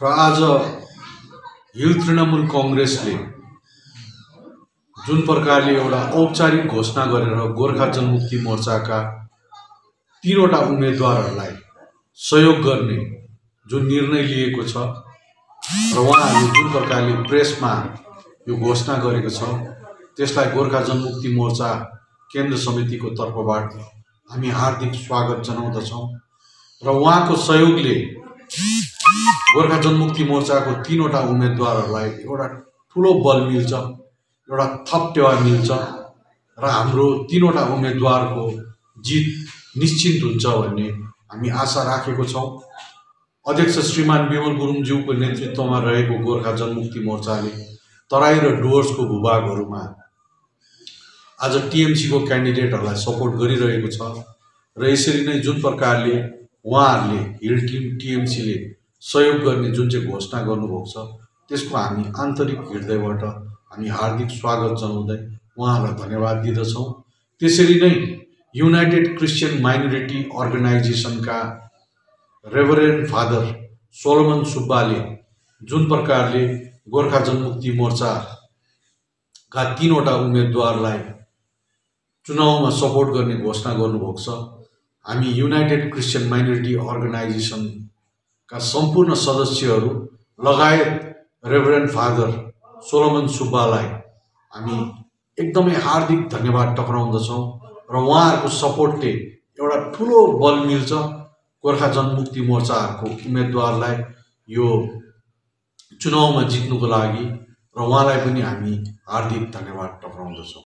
र आज हिल तृणमूल कांग्रेसले जुन प्रकारले एउटा औपचारिक घोषणा गरेर गोर्खा जनमुक्ति मोर्चाका तीनवटा उम्मेदवारहरूलाई सहयोग गर्ने जुन निर्णय लिएको छ र उहाँहरूले जुन प्रकारले प्रेसमा यो घोषणा गरेको छ त्यसलाई गोर्खा जनमुक्ति मोर्चा केन्द्र समितिको तर्फबाट हामी हार्दिक स्वागत जनाउँदछौं र उहाँको सहयोगले गोर्खा जनमुक्ति मोर्चाको तीनवटा उम्मेदवारहरूलाई एउटा ठूलो बल मिल्छ, एउटा थप टेवा मिल्छ र हाम्रो तीनवटा उम्मेदवारको जित निश्चित हुन्छ भन्ने हामी आशा राखेको छौं। अध्यक्ष श्रीमान विमल गुरुङज्यूको नेतृत्वमा रहेको गोर्खा जनमुक्ति मोर्चाले तराई र डुवर्सको भूभागहरूमा आज टीएमसी को क्यान्डिडेटहरूलाई सपोर्ट गरिरहेको छ र यसरी नै जुन प्रकारले उहाँहरूले हिल टिम टीएमसी ले सहयोग गर्ने जुन चाहिँ घोषणा गर्नुभएको छ त्यसको हामी आन्तरिक हृदयबाट हामी हार्दिक स्वागत जनाउँदै उहाँहरूलाई धन्यवाद दिदछौं। त्यसरी नै युनाइटेड क्रिश्चियन माइनोरिटी अर्गनाइजेसनका रेभरेन्ड फादर सोलोमन सुब्बाले जुन प्रकारले गोर्खा जनमुक्ति मोर्चाका तीनवटा उम्मेदवारलाई चुनावमा सपोर्ट गर्ने घोषणा गर्नुभएको छ। हामी युनाइटेड क्रिश्चियन माइनोरिटी अर्गनाइजेसन का सम्पूर्ण सदस्यहरू लगायत रेभरेन्ड फादर सोलोमन सुब्बालाई हामी एकदमै हार्दिक धन्यवाद टक्राउँदछौं र उहाँहरूको सपोर्टले एउटा ठूलो बल मिल्छ गोर्खा जनमुक्ति मोर्चाको उम्मेदवारलाई यो चुनावमा जित्नुको लागि र उहाँलाई पनि हामी हार्दिक धन्यवाद टक्राउँदछौं।